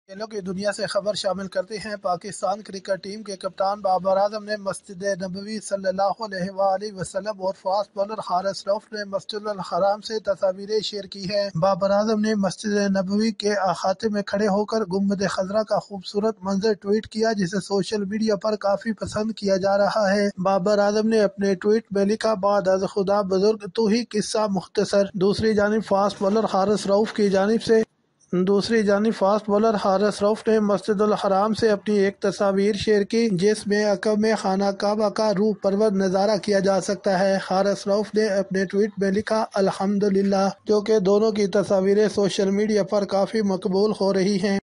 खेलों की दुनिया से खबर शामिल करते हैं। पाकिस्तान क्रिकेट टीम के कप्तान बाबर आजम ने मस्जिद नबवी सल्लल्लाहु अलैहि वसल्लम और फास्ट बॉलर हारिस रऊफ ने मस्जिद अल हराम से तस्वीरें शेयर की है। बाबर आजम ने मस्जिद नबवी के अखाते में खड़े होकर गुम्बद खजरा का खूबसूरत मंजर ट्वीट किया, जिसे सोशल मीडिया पर काफी पसंद किया जा रहा है। बाबर आजम ने अपने ट्वीट में लिखा, बाद अज खुदा बुजुर्ग तू ही किस्सा मुख्तसर। दूसरी जानिब फास्ट बॉलर हारिस रऊफ ने मस्जिद अल हराम से अपनी एक तस्वीर शेयर की, जिसमें अकब में खाना काबा का रूह परवर नजारा किया जा सकता है। हारिस रऊफ ने अपने ट्वीट में लिखा, अल्हम्दुलिल्लाह, जो कि दोनों की तस्वीरें सोशल मीडिया पर काफी मकबूल हो रही हैं।